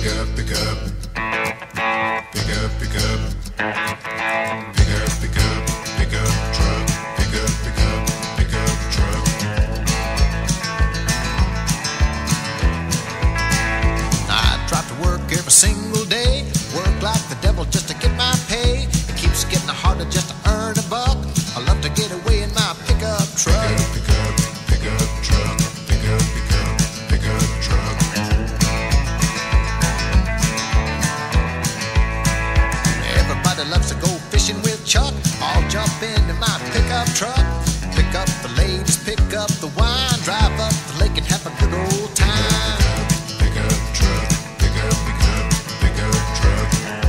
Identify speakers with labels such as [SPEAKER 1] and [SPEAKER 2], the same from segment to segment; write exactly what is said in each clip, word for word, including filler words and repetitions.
[SPEAKER 1] Pick up, pick up. Pick up, pick up. Pick up, pick up. Pick up truck. Pick up, pick up. Pick up truck. I drive to work every single day. Work like the devil just to get my pay. It keeps getting harder just to earn a buck. I love to get away in my pickup truck. Pick up, pick up, pick up truck. Pick up, pick up, pick up truck. Everybody loves to go fishing with Chuck. I'll jump into my pickup truck. Pick up the ladies, pick up the wine. Drive up the lake and have a good old time. Pick up, pick up truck. Pick up, pick up, pick up truck.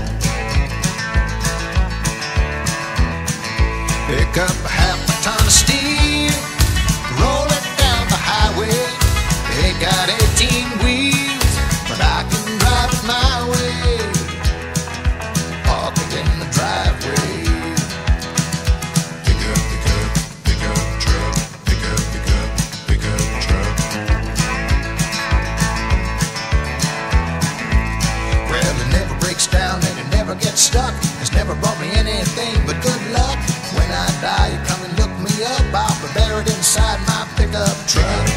[SPEAKER 1] Pick up a half a ton of steel, roll it down the highway. It got eighteen wheels, but I can drive it my way. Park it in the driveway. Pick up, pick up, pick up truck. Pick up, pick up, pick up truck. Well, it never breaks down and it never gets stuck. It's never brought me anything but good luck. When I die, you come and look me up. I'll be buried inside my pickup truck.